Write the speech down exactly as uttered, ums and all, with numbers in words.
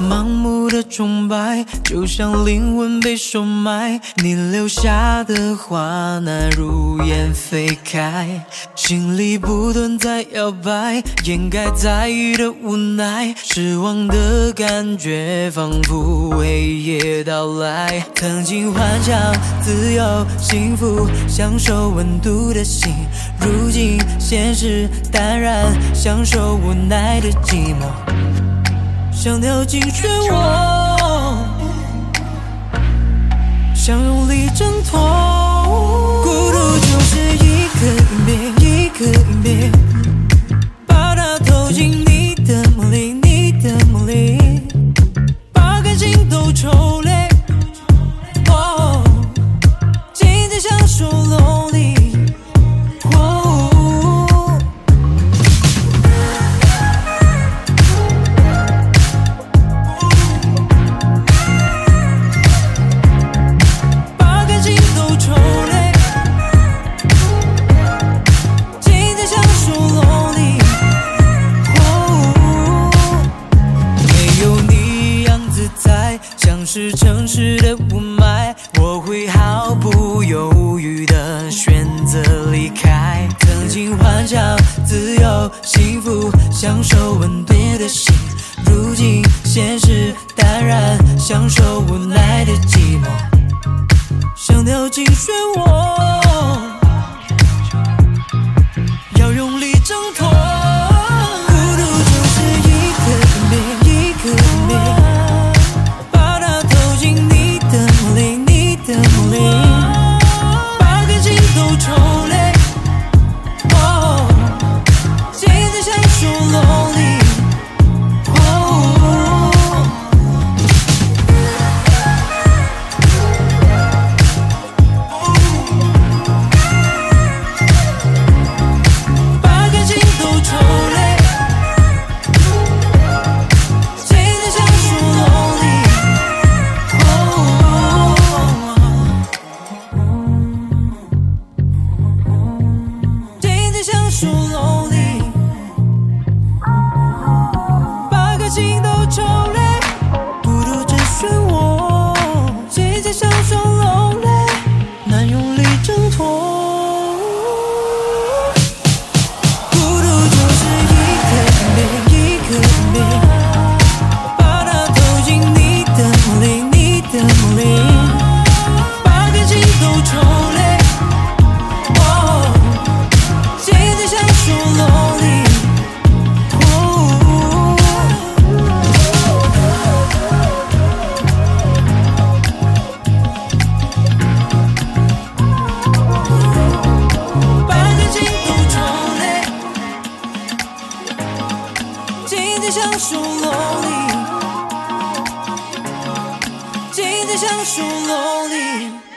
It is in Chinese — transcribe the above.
盲目的崇拜，就像灵魂被收买。你留下的话那如烟飞开，心里不断在摇摆，掩盖在意的无奈。失望的感觉仿佛黑夜到来，曾经幻想自由幸福，享受温度的心，如今现实淡然，享受无奈的寂寞。想掉进漩涡，想用力挣脱，孤独就是一颗硬币，一颗硬币，把它投进你的梦里，你的梦里，把感情都抽离，哦，静静享受 lonely。是城市的雾霾，我会毫不犹豫地选择离开。曾经幻想自由幸福，享受温度的心，如今现实淡然，享受无奈的寂寞。想掉进漩涡，要用力挣脱，孤独就是一颗硬币，一颗硬币，把感情都抽离，哦，静静享受 lonely， 哦，把感情都抽离，静静享受 lonely， 哦。享受 lonely， 把感情都抽离，孤独这漩涡，静静享受 lonely， 难用力挣脱。孤独就是一颗硬币，一颗硬币，把它投进你的梦里，你的梦里，把感情都抽离。享受 lonely， 静静享受 lonely。